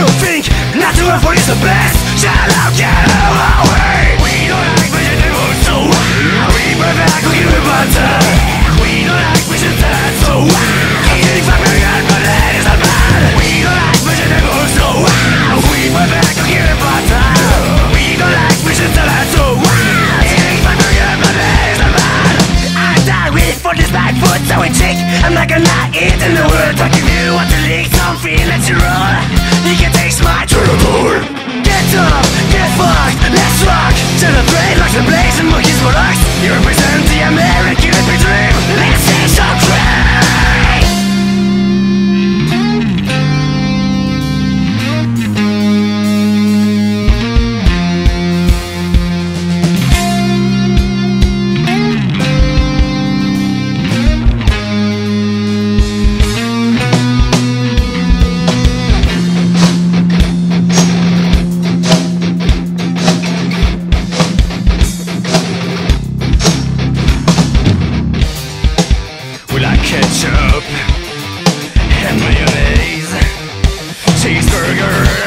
You think not to afford is the best? Shut up, get away. We don't like vegetables, so we prefer cooking with butter. We don't like vegetables, so eating 5 million per day is not bad. We don't like vegetables, so we prefer cooking with butter. We don't like vegetables, so eating 5 million per day is not bad. I die with for this bad food, so we check. I'm not gonna eat in the world. I give you what to lick, something natural. You can taste my turtle. Get up, get fucked, let's rock. Celebrate like the blaze and monkeys for us. You represent the American dream. Let's say so great. Ketchup and mayonnaise, cheeseburger